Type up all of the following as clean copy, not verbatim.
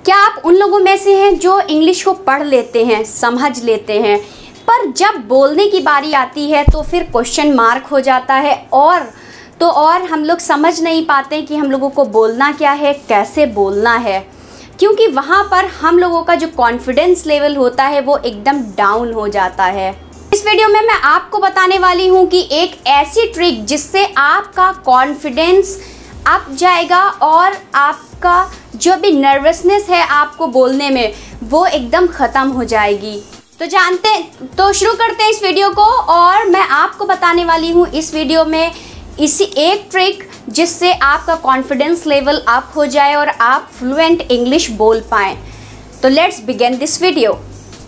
क्या आप उन लोगों में से हैं जो इंग्लिश को पढ़ लेते हैं, समझ लेते हैं, पर जब बोलने की बारी आती है तो फिर क्वेश्चन मार्क हो जाता है और हम लोग समझ नहीं पाते कि हम लोगों को बोलना क्या है, कैसे बोलना है, क्योंकि वहाँ पर हम लोगों का जो कॉन्फिडेंस लेवल होता है वो एकदम डाउन हो जाता है। इस वीडियो में मैं आपको बताने वाली हूँ कि एक ऐसी ट्रिक जिससे आपका कॉन्फिडेंस अप जाएगा और आपका जो भी नर्वसनेस है आपको बोलने में वो एकदम ख़त्म हो जाएगी। तो शुरू करते हैं इस वीडियो को, और मैं आपको बताने वाली हूँ इस वीडियो में इसी एक ट्रिक जिससे आपका कॉन्फिडेंस लेवल अप हो जाए और आप फ्लुएंट इंग्लिश बोल पाएँ। तो लेट्स बिगिन दिस वीडियो।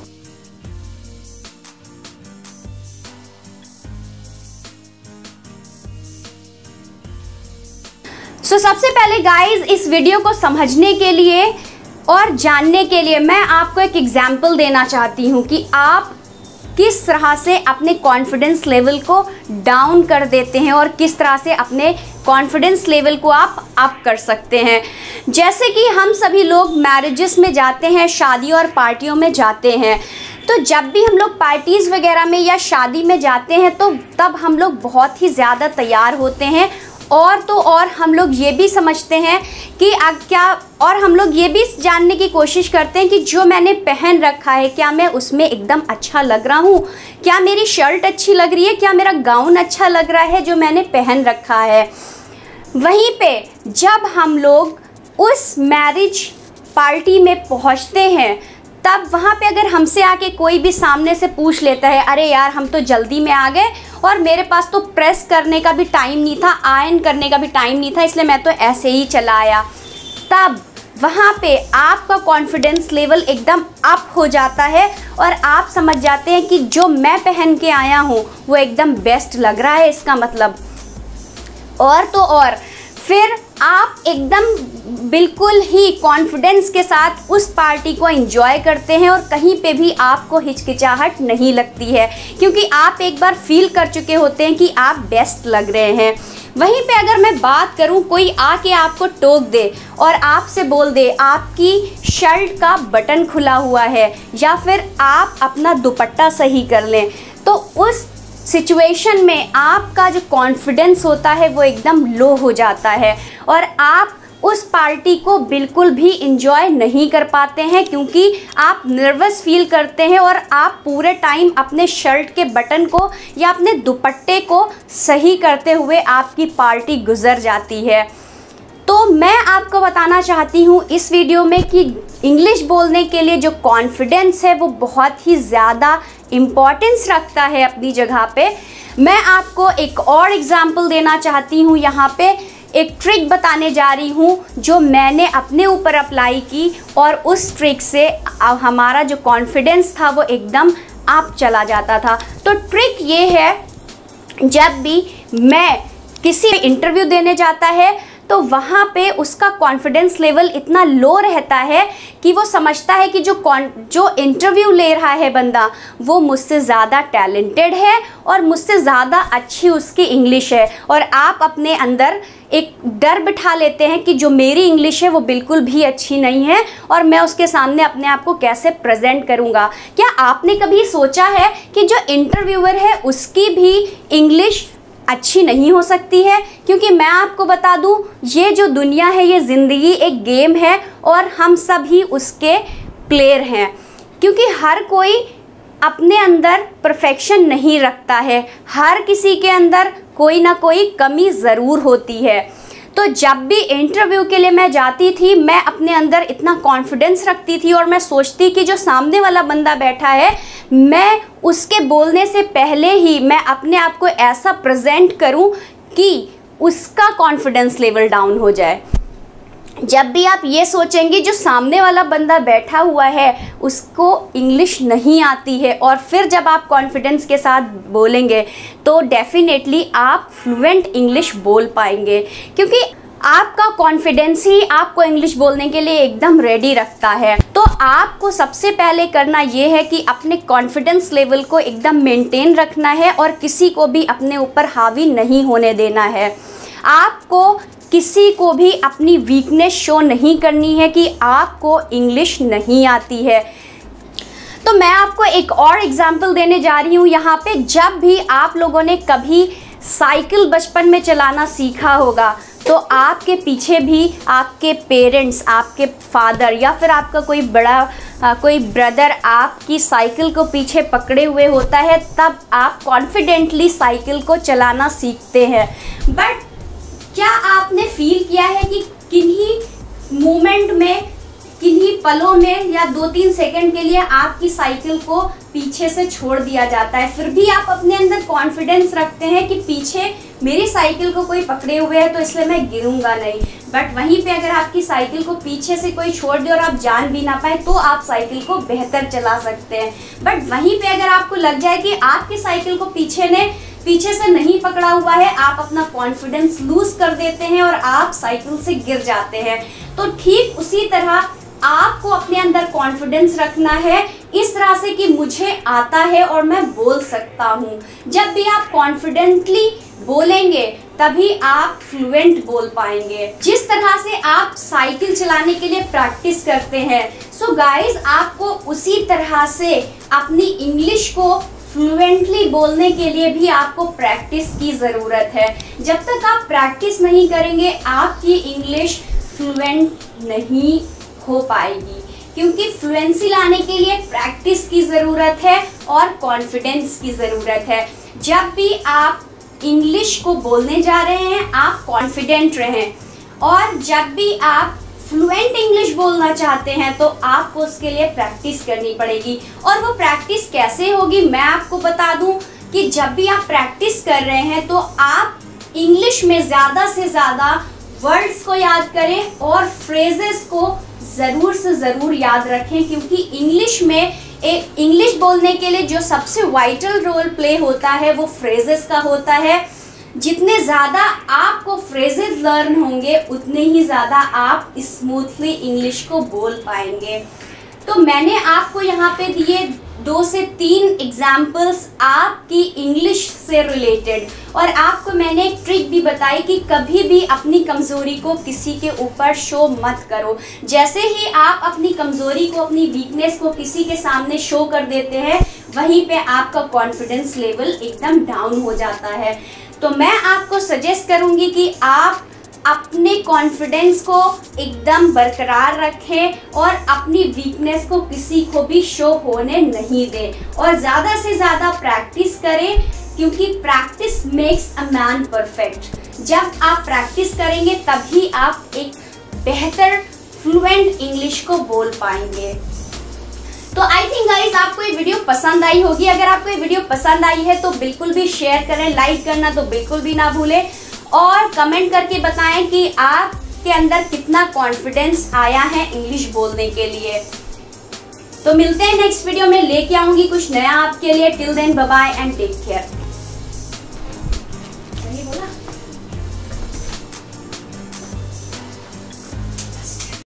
सबसे पहले गाइज इस वीडियो को समझने के लिए और जानने के लिए मैं आपको एक एग्जाम्पल देना चाहती हूँ कि आप किस तरह से अपने कॉन्फिडेंस लेवल को डाउन कर देते हैं और किस तरह से अपने कॉन्फिडेंस लेवल को आप अप कर सकते हैं। जैसे कि हम सभी लोग मैरिजेस में जाते हैं, शादी और पार्टियों में जाते हैं, तो जब भी हम लोग पार्टीज़ वगैरह में या शादी में जाते हैं तो तब हम लोग बहुत ही ज़्यादा तैयार होते हैं और हम लोग ये भी समझते हैं कि हम लोग ये भी जानने की कोशिश करते हैं कि जो मैंने पहन रखा है क्या मैं उसमें एकदम अच्छा लग रहा हूँ, क्या मेरी शर्ट अच्छी लग रही है, क्या मेरा गाउन अच्छा लग रहा है जो मैंने पहन रखा है। वहीं पे जब हम लोग उस मैरिज पार्टी में पहुँचते हैं तब वहाँ पे अगर हमसे आके कोई भी सामने से पूछ लेता है, अरे यार हम तो जल्दी में आ गए और मेरे पास तो प्रेस करने का भी टाइम नहीं था, आयरन करने का भी टाइम नहीं था, इसलिए मैं तो ऐसे ही चला आया, तब वहाँ पे आपका कॉन्फिडेंस लेवल एकदम अप हो जाता है और आप समझ जाते हैं कि जो मैं पहन के आया हूँ वो एकदम बेस्ट लग रहा है, इसका मतलब। और फिर आप एकदम बिल्कुल ही कॉन्फिडेंस के साथ उस पार्टी को एंजॉय करते हैं और कहीं पे भी आपको हिचकिचाहट नहीं लगती है, क्योंकि आप एक बार फील कर चुके होते हैं कि आप बेस्ट लग रहे हैं। वहीं पे अगर मैं बात करूं, कोई आके आपको टोक दे और आपसे बोल दे आपकी शर्ट का बटन खुला हुआ है या फिर आप अपना दुपट्टा सही कर लें, तो उस सिचुएशन में आपका जो कॉन्फिडेंस होता है वो एकदम लो हो जाता है और आप उस पार्टी को बिल्कुल भी इंजॉय नहीं कर पाते हैं, क्योंकि आप नर्वस फील करते हैं और आप पूरे टाइम अपने शर्ट के बटन को या अपने दुपट्टे को सही करते हुए आपकी पार्टी गुजर जाती है। तो मैं आपको बताना चाहती हूँ इस वीडियो में कि इंग्लिश बोलने के लिए जो कॉन्फिडेंस है वो बहुत ही ज़्यादा इम्पॉर्टेंस रखता है अपनी जगह पे। मैं आपको एक और एग्जाम्पल देना चाहती हूँ, यहाँ पे एक ट्रिक बताने जा रही हूँ जो मैंने अपने ऊपर अप्लाई की और उस ट्रिक से हमारा जो कॉन्फिडेंस था वो एकदम अप चला जाता था। तो ट्रिक ये है, जब भी मैं किसी इंटरव्यू देने जाता है तो वहाँ पे उसका कॉन्फिडेंस लेवल इतना लो रहता है कि वो समझता है कि जो इंटरव्यू ले रहा है बंदा वो मुझसे ज़्यादा टैलेंटेड है और मुझसे ज़्यादा अच्छी उसकी इंग्लिश है, और आप अपने अंदर एक डर बिठा लेते हैं कि जो मेरी इंग्लिश है वो बिल्कुल भी अच्छी नहीं है और मैं उसके सामने अपने आप को कैसे प्रेजेंट करूँगा। क्या आपने कभी सोचा है कि जो इंटरव्यूअर है उसकी भी इंग्लिश अच्छी नहीं हो सकती है? क्योंकि मैं आपको बता दूं, ये जो दुनिया है, ये ज़िंदगी एक गेम है और हम सब ही उसके प्लेयर हैं, क्योंकि हर कोई अपने अंदर परफेक्शन नहीं रखता है, हर किसी के अंदर कोई ना कोई कमी ज़रूर होती है। तो जब भी इंटरव्यू के लिए मैं जाती थी मैं अपने अंदर इतना कॉन्फिडेंस रखती थी और मैं सोचती कि जो सामने वाला बंदा बैठा है मैं उसके बोलने से पहले ही मैं अपने आप को ऐसा प्रेजेंट करूं कि उसका कॉन्फिडेंस लेवल डाउन हो जाए। जब भी आप ये सोचेंगे जो सामने वाला बंदा बैठा हुआ है उसको इंग्लिश नहीं आती है और फिर जब आप कॉन्फिडेंस के साथ बोलेंगे तो डेफिनेटली आप फ्लुएंट इंग्लिश बोल पाएंगे, क्योंकि आपका कॉन्फिडेंस ही आपको इंग्लिश बोलने के लिए एकदम रेडी रखता है। तो आपको सबसे पहले करना ये है कि अपने कॉन्फिडेंस लेवल को एकदम मेंटेन रखना है और किसी को भी अपने ऊपर हावी नहीं होने देना है। आपको किसी को भी अपनी वीकनेस शो नहीं करनी है कि आपको इंग्लिश नहीं आती है। तो मैं आपको एक और एग्जाम्पल देने जा रही हूँ यहाँ पे। जब भी आप लोगों ने कभी साइकिल बचपन में चलाना सीखा होगा तो आपके पीछे भी आपके पेरेंट्स, आपके फादर या फिर आपका कोई बड़ा कोई ब्रदर आपकी साइकिल को पीछे पकड़े हुए होता है, तब आप कॉन्फिडेंटली साइकिल को चलाना सीखते हैं। बट क्या आपने फील किया है कि किन्हीं मोमेंट में, किन्हीं पलों में या 2-3 सेकंड के लिए आपकी साइकिल को पीछे से छोड़ दिया जाता है, फिर भी आप अपने अंदर कॉन्फिडेंस रखते हैं कि पीछे मेरी साइकिल को कोई पकड़े हुए है तो इसलिए मैं गिरूंगा नहीं। बट वहीं पे अगर आपकी साइकिल को पीछे से कोई छोड़ दे और आप जान भी ना पाए तो आप साइकिल को बेहतर चला सकते हैं। बट वहीं पे अगर आपको लग जाए कि आपकी साइकिल को पीछे से नहीं पकड़ा हुआ है, आप अपना कॉन्फिडेंस लूज कर देते हैं और आप साइकिल से गिर जाते हैं। तो ठीक उसी तरह आपको अपने अंदर कॉन्फिडेंस रखना है इस तरह से कि मुझे आता है और मैं बोल सकता हूँ। जब भी आप कॉन्फिडेंटली बोलेंगे तभी आप फ्लुएंट बोल पाएंगे। जिस तरह से आप साइकिल चलाने के लिए प्रैक्टिस करते हैं, सो गाइज आपको उसी तरह से अपनी इंग्लिश को फ्लुएंटली बोलने के लिए भी आपको प्रैक्टिस की ज़रूरत है। जब तक आप प्रैक्टिस नहीं करेंगे आपकी इंग्लिश फ्लुएंट नहीं हो पाएगी, क्योंकि फ्लुएंसी लाने के लिए प्रैक्टिस की ज़रूरत है और कॉन्फिडेंस की ज़रूरत है। जब भी आप इंग्लिश को बोलने जा रहे हैं आप कॉन्फिडेंट रहें, और जब भी आप फ्लुएंट इंग्लिश बोलना चाहते हैं तो आपको उसके लिए प्रैक्टिस करनी पड़ेगी। और वो प्रैक्टिस कैसे होगी मैं आपको बता दूं कि जब भी आप प्रैक्टिस कर रहे हैं तो आप इंग्लिश में ज़्यादा से ज़्यादा वर्ड्स को याद करें और फ्रेजेस को ज़रूर से ज़रूर याद रखें, क्योंकि इंग्लिश में इंग्लिश बोलने के लिए जो सबसे वाइटल रोल प्ले होता है वो फ्रेजेस का होता है। जितने ज़्यादा आपको फ्रेजेस लर्न होंगे उतने ही ज़्यादा आप स्मूथली इंग्लिश को बोल पाएंगे। तो मैंने आपको यहाँ पे दिए 2 से 3 एग्जाम्पल्स आपकी इंग्लिश से रिलेटेड, और आपको मैंने एक ट्रिक भी बताई कि कभी भी अपनी कमज़ोरी को किसी के ऊपर शो मत करो। जैसे ही आप अपनी कमज़ोरी को, अपनी वीकनेस को किसी के सामने शो कर देते हैं, वहीं पे आपका कॉन्फिडेंस लेवल एकदम डाउन हो जाता है। तो मैं आपको सजेस्ट करूँगी कि आप अपने कॉन्फिडेंस को एकदम बरकरार रखें और अपनी वीकनेस को किसी को भी शो होने नहीं दें, और ज़्यादा से ज़्यादा प्रैक्टिस करें, क्योंकि practice makes a man perfect. जब आप प्रैक्टिस करेंगे तभी आप एक बेहतर फ्लुएंट इंग्लिश को बोल पाएंगे। तो आई थिंक गाइस आपको ये वीडियो पसंद आई होगी। अगर आपको ये वीडियो पसंद आई है तो बिल्कुल भी शेयर करें, लाइक करना तो बिल्कुल भी ना भूलें, और कमेंट करके बताएं कि आपके अंदर कितना कॉन्फिडेंस आया है इंग्लिश बोलने के लिए। तो मिलते हैं नेक्स्ट वीडियो में, लेके आऊंगी कुछ नया आपके लिए। Till then bye bye and take care.